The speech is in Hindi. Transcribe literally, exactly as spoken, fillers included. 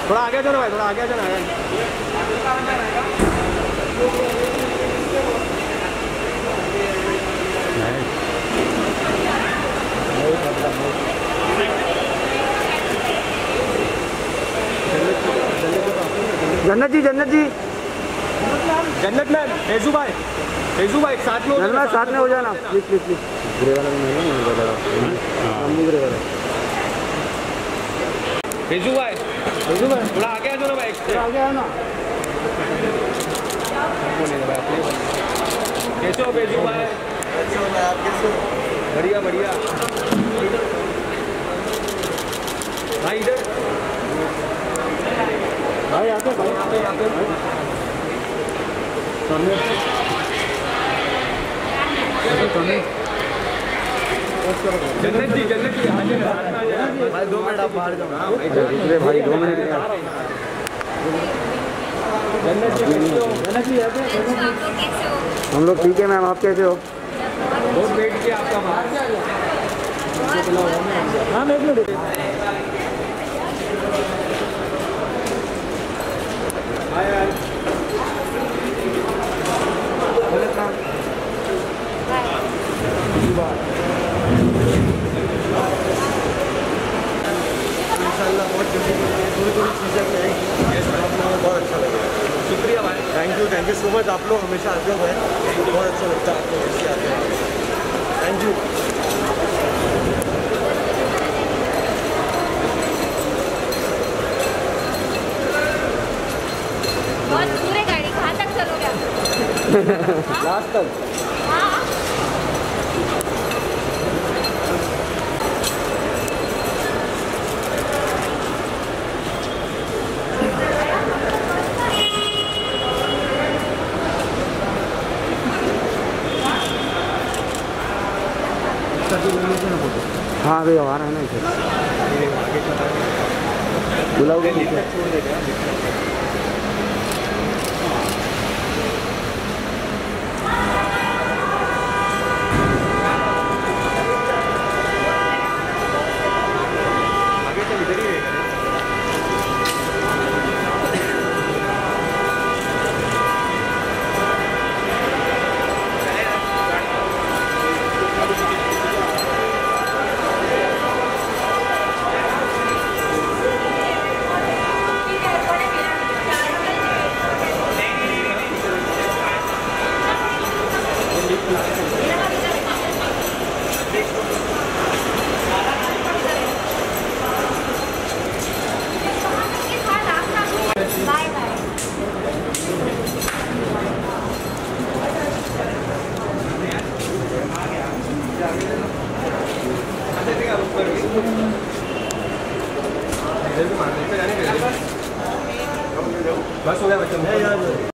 थोड़ा आगे चलो भाई, थोड़ा आगे चलो। जन्नत जी, जन्नत जी, जन्नत मैम, फेजू भाई, फेजू भाई साथ में, जन्नत साथ में हो जाना प्लीज प्लीज प्लीज। ग्रे वाला भी नहीं है, ग्रे वाला ग्रे वाला। फेजू भाई, फेजू भाई थोड़ा आगे आ जाओ भाई, थोड़ा आगे आओ ना। कैसे हो फेजू भाई? बढ़िया बढ़िया भाई, इधर भाई आते भाई आते आते सामने सामने। जन्नत जी, जन्नत जी आ जाओ भाई, दो मिनट आप बाहर जाओ। दूसरे भाई दो मिनट। जन्नत जी कैसे हो? जन्नत जी आते हैं। हम लोग ठीक है मैम, आप कैसे हो? बहुत वेट किया आपका बाहर। हाँ एक मिनट। इंशाल्लाह बहुत जल्दी थोड़ी थोड़ी चीज़ें भी आएंगी। आप लोगों को बहुत अच्छा लगेगा। शुक्रिया भाई, thank you, thank you so much. आप लोग हमेशा आते हो भाई, बहुत अच्छा लगता है आपको ऐसे आते हैं। Thank you. बहुत दूर है गाड़ी, कहाँ तक चलोगे आप? लास्ट तक। हाँ हाँ अभी आ रहा है ना इसे बुलाओगे छोड़ देगा। बस हो गया बच्चों।